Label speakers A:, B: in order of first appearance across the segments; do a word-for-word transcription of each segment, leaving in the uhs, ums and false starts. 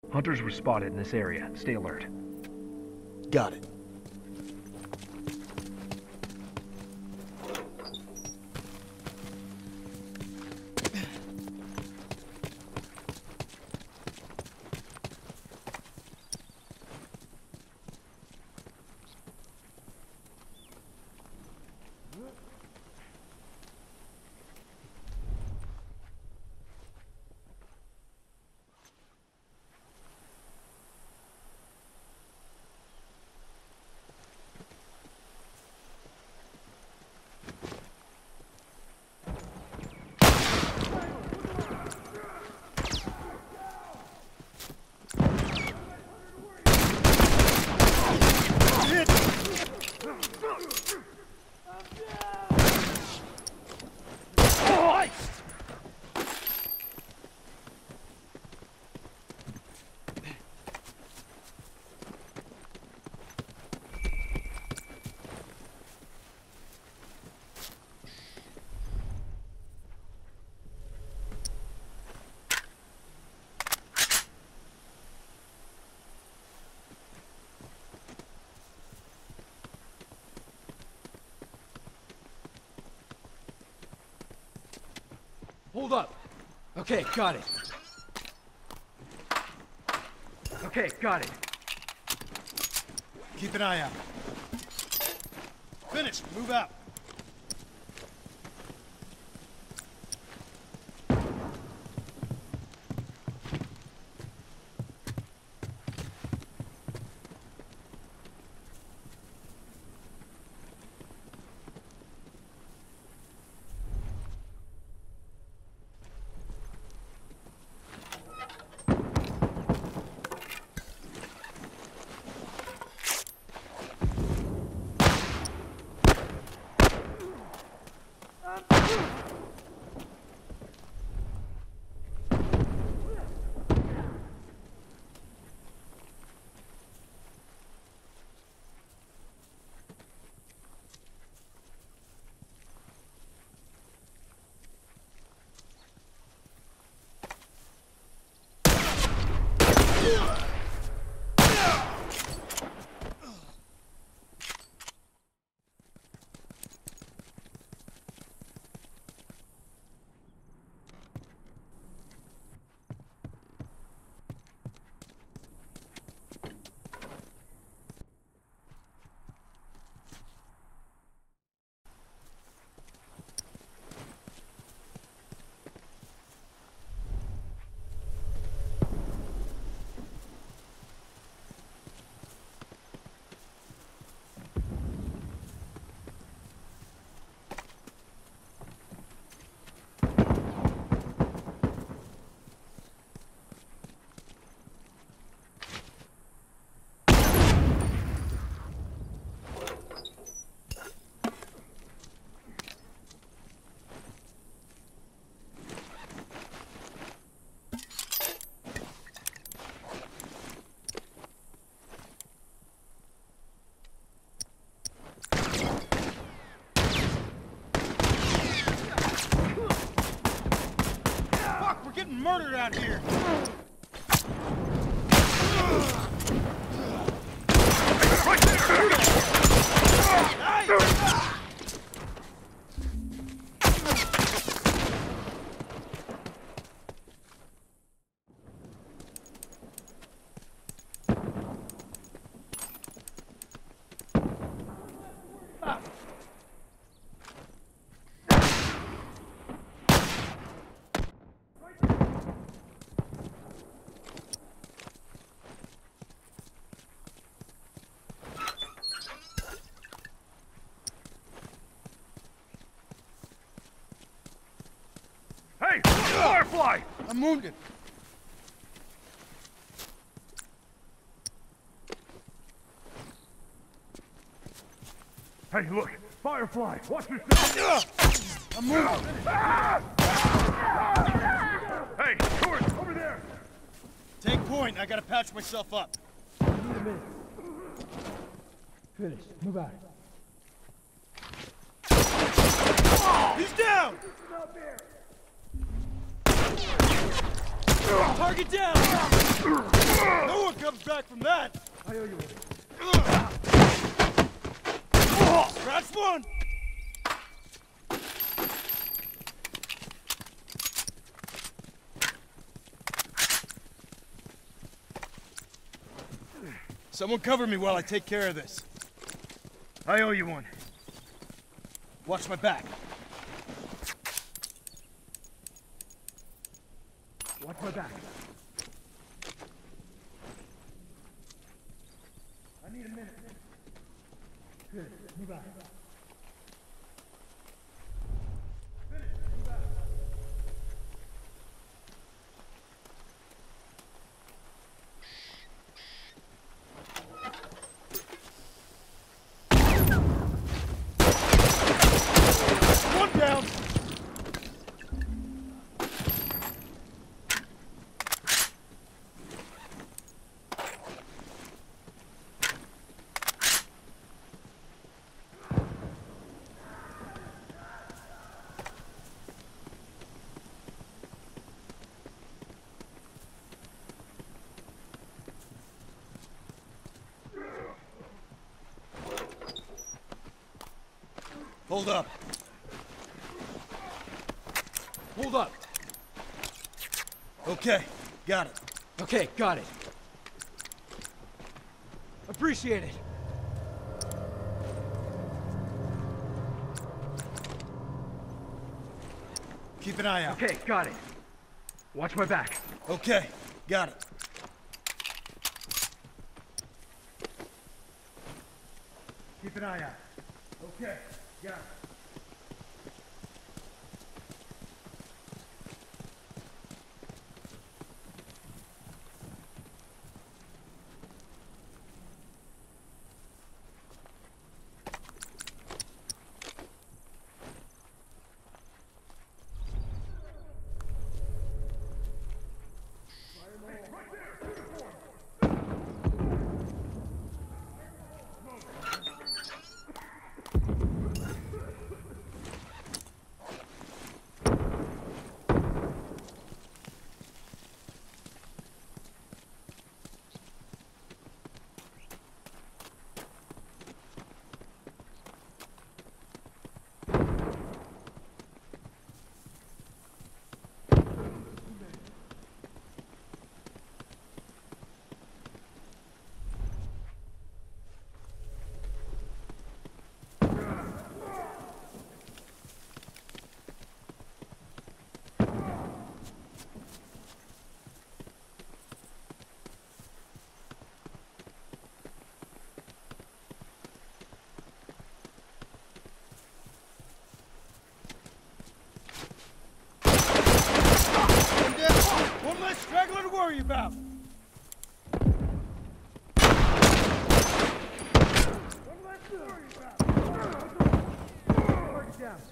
A: Hunters were spotted in this area. Stay alert.
B: Got it.
C: Hold up. Okay, got it.
A: Okay, got it.
B: Keep an eye out. Finished. Move out. Murdered out here!
A: Right there! Hey! Firefly!
B: I'm wounded.
A: Hey, look! Firefly! Watch yourself!
B: I'm wounded.
A: Hey, Court! Over there!
B: Take point. I gotta patch myself up.
C: Need a minute. Finish. Move out.
B: He's down!
C: Target down!
B: No one comes back from that!
A: I owe you one.
B: Scratch one! Someone cover me while I take care of this.
A: I owe you one.
B: Watch my back.
A: Watch my back. I need a minute. Good. Move out. Finish. Move out.
B: One down! Hold up.
C: Hold up.
B: Okay, got it.
C: Okay, got it. Appreciate it.
B: Keep an eye out.
A: Okay, got it. Watch my back.
B: Okay, got it.
A: Keep an eye out. Okay, got it.
B: One less straggler to worry about.
A: One less to worry about. Target down.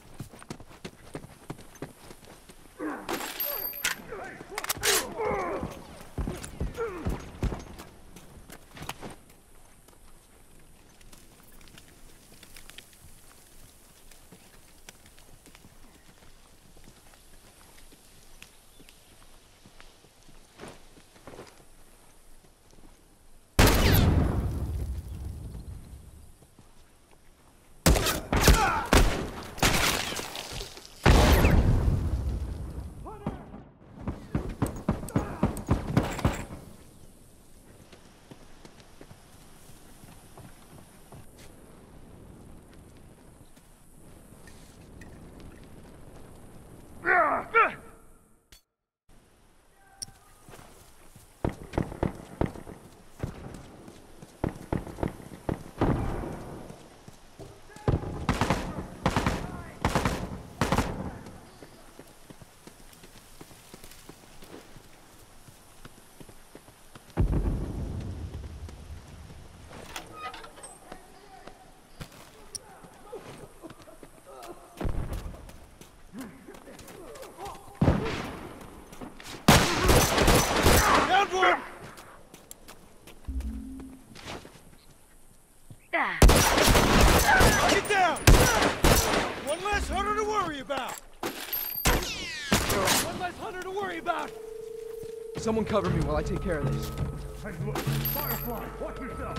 B: Get down! One less hunter to worry about!
C: One less hunter to worry about! Someone cover me while I take care of this.
A: Hey, look. Firefly, watch yourself.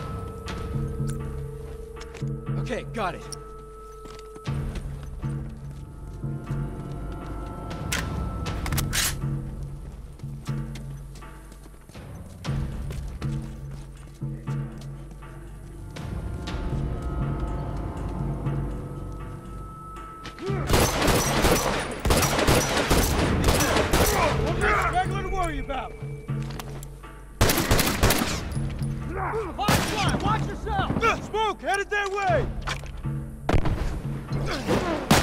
C: Okay, got it.
B: One less straggler to worry about.
C: Firefly, watch yourself!
B: Smoke headed their way.